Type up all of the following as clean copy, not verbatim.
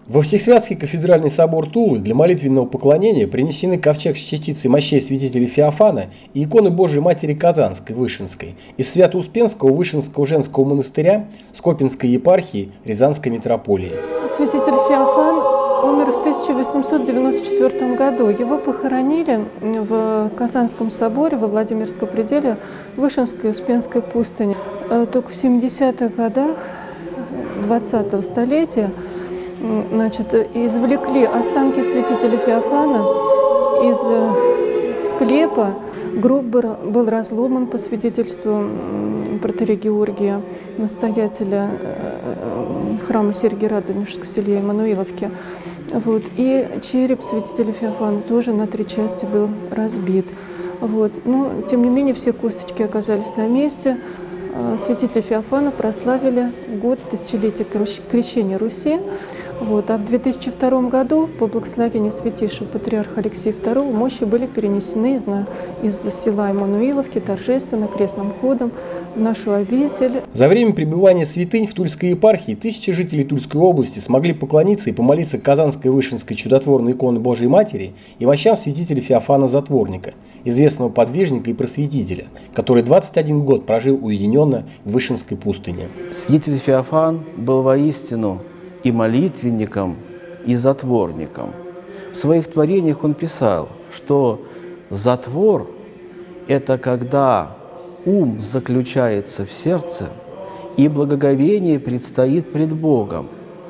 Во Всесвятский кафедральный собор Тулы для молитвенного поклонения принесены ковчег с частицей мощей святителя Феофана и иконы Божией Матери Казанской, Вышинской, из Свято-Успенского Вышинского женского монастыря Скопинской епархии Рязанской митрополии. Святитель Феофан умер в 1894 году. Его похоронили в Казанском соборе во Владимирском пределе Вышинской и Успенской пустыни. Только в 70-х годах 20-го столетия извлекли останки святителя Феофана из склепа. Гроб был разломан по свидетельству протоиерея Георгия, настоятеля храма Сергия Радонежского в селе Эммануиловке. И череп святителя Феофана тоже на 3 части был разбит. Но, тем не менее, все косточки оказались на месте. Святителя Феофана прославили год тысячелетия крещения Руси. А в 2002 году по благословению святейшего патриарха Алексея II мощи были перенесены из села Эммануиловки торжественно крестным ходом в нашу обитель. За время пребывания святынь в Тульской епархии тысячи жителей Тульской области смогли поклониться и помолиться Казанской Вышинской чудотворной иконы Божией Матери и мощам святителя Феофана Затворника, известного подвижника и просветителя, который 21 год прожил уединенно в Вышинской пустыне. Святитель Феофан был воистину и молитвенником, и затворником. В своих творениях он писал, что затвор – это когда ум заключается в сердце, и благоговение предстоит пред Богом.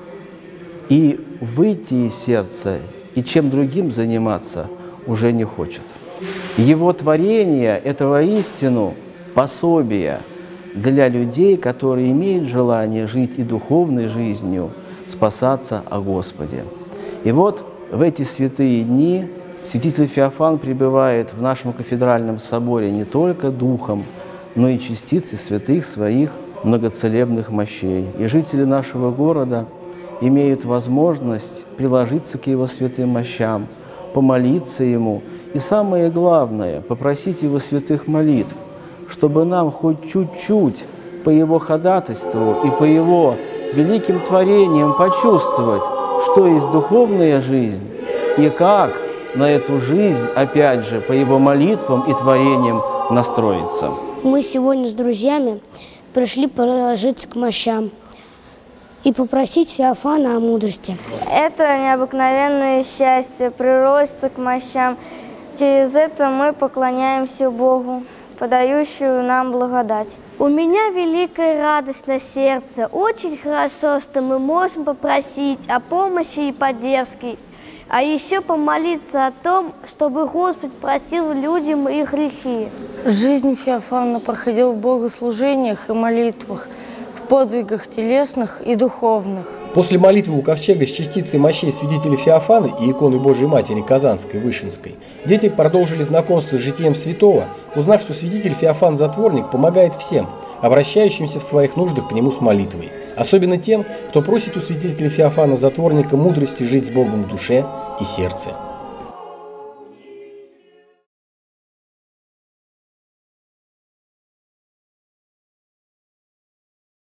И выйти из сердца, и чем другим заниматься уже не хочет. Его творение – это воистину пособие для людей, которые имеют желание жить и духовной жизнью, спасаться о Господе. И вот в эти святые дни святитель Феофан пребывает в нашем кафедральном соборе не только духом, но и частицей святых своих многоцелебных мощей. И жители нашего города имеют возможность приложиться к его святым мощам, помолиться ему и, самое главное, попросить его святых молитв, чтобы нам хоть чуть-чуть по его ходатайству и по его великим творением почувствовать, что есть духовная жизнь и как на эту жизнь, опять же, по его молитвам и творениям настроиться. Мы сегодня с друзьями пришли приложиться к мощам и попросить Феофана о мудрости. Это необыкновенное счастье, приложиться к мощам. Через это мы поклоняемся Богу, подающую нам благодать. У меня великая радость на сердце. Очень хорошо, что мы можем попросить о помощи и поддержке, а еще помолиться о том, чтобы Господь простил людям их грехи. Жизнь Феофана проходила в богослужениях и молитвах, в подвигах телесных и духовных. После молитвы у ковчега с частицей мощей святителя Феофана и иконы Божией Матери Казанской, Вышинской, дети продолжили знакомство с житием святого, узнав, что святитель Феофан Затворник помогает всем, обращающимся в своих нуждах к нему с молитвой, особенно тем, кто просит у святителя Феофана Затворника мудрости жить с Богом в душе и сердце.